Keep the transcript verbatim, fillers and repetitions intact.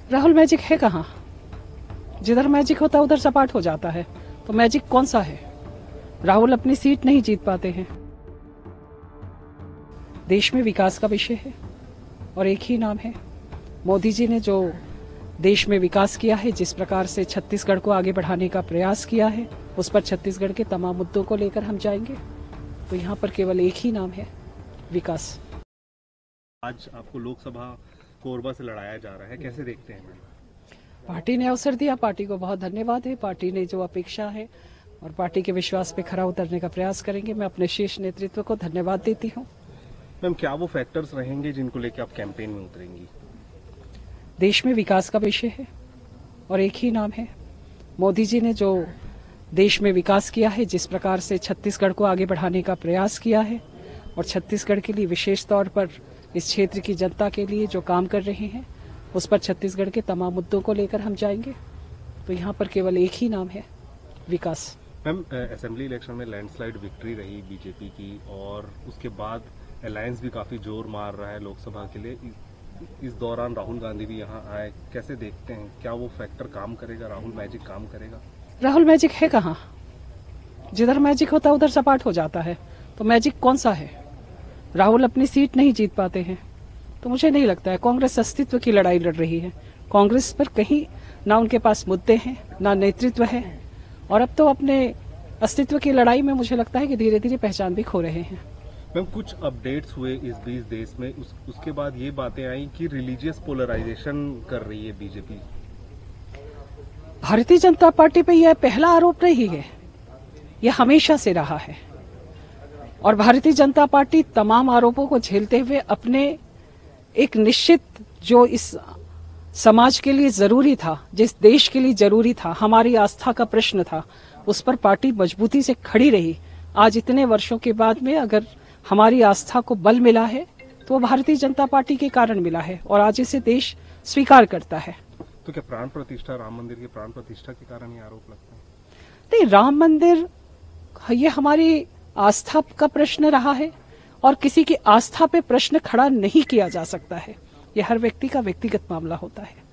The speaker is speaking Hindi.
राहुल मैजिक है कहाँ? जिधर मैजिक होता है उधर सपाट हो जाता है। तो मैजिक कौन सा है? राहुल अपनी सीट नहीं जीत पाते हैं। देश में विकास का विषय है और एक ही नाम है। मोदी जी ने जो देश में विकास किया है, जिस प्रकार से छत्तीसगढ़ को आगे बढ़ाने का प्रयास किया है, उस पर छत्तीसगढ़ के तमाम मुद्दों को लेकर हम जाएंगे। तो यहाँ पर केवल एक ही नाम है, विकास। आज आपको लोकसभा कोरबा से लड़ाया जा रहा है, कैसे देखते हैं? पार्टी ने अवसर दिया, पार्टी को बहुत धन्यवाद है। पार्टी ने जो अपेक्षा है और पार्टी के विश्वास पे खरा उतरने का प्रयास करेंगे। मैं अपने शीर्ष नेतृत्व को धन्यवाद देती हूँ। मैम, क्या वो फैक्टर्स रहेंगे जिनको लेकर आप कैंपेन में उतरेंगी? देश में विकास का विषय है और एक ही नाम है। मोदी जी ने जो देश में विकास किया है, जिस प्रकार से छत्तीसगढ़ को आगे बढ़ाने का प्रयास किया है और छत्तीसगढ़ के लिए विशेष तौर पर इस क्षेत्र की जनता के लिए जो काम कर रहे हैं, उस पर छत्तीसगढ़ के तमाम मुद्दों को लेकर हम जाएंगे। तो यहाँ पर केवल एक ही नाम है, विकास। मैम, असेंबली इलेक्शन में लैंडस्लाइड विक्ट्री रही बीजेपी की और उसके बाद अलायंस भी काफी जोर मार रहा है लोकसभा के लिए। इस दौरान राहुल गांधी भी यहाँ आए, कैसे देखते हैं? क्या वो फैक्टर काम करेगा? राहुल मैजिक काम करेगा? राहुल मैजिक है कहाँ? जिधर मैजिक होता है उधर सपाट हो जाता है। तो मैजिक कौन सा है? राहुल अपनी सीट नहीं जीत पाते हैं। तो मुझे नहीं लगता है। कांग्रेस अस्तित्व की लड़ाई लड़ रही है। कांग्रेस पर कहीं ना उनके पास मुद्दे हैं, ना नेतृत्व है, और अब तो अपने अस्तित्व की लड़ाई में मुझे लगता है कि धीरे धीरे पहचान भी खो रहे हैं। मैम, कुछ अपडेट्स हुए इस बीच देश में, उस, उसके बाद ये बातें आई कि रिलीजियस पोलराइजेशन कर रही है बीजेपी। भारतीय जनता पार्टी पे यह पहला आरोप नहीं है, यह हमेशा से रहा है। और भारतीय जनता पार्टी तमाम आरोपों को झेलते हुए अपने एक निश्चित, जो इस समाज के लिए जरूरी था, जिस देश के लिए जरूरी था, हमारी आस्था का प्रश्न था, उस पर पार्टी मजबूती से खड़ी रही। आज इतने वर्षों के बाद में अगर हमारी आस्था को बल मिला है तो वो भारतीय जनता पार्टी के कारण मिला है और आज इसे देश स्वीकार करता है। तो क्या प्राण प्रतिष्ठा, राम मंदिर की प्राण प्रतिष्ठा के कारण ये आरोप लगता है? नहीं, राम मंदिर ये हमारी आस्था का प्रश्न रहा है और किसी की आस्था पे प्रश्न खड़ा नहीं किया जा सकता है। यह हर व्यक्ति का व्यक्तिगत मामला होता है।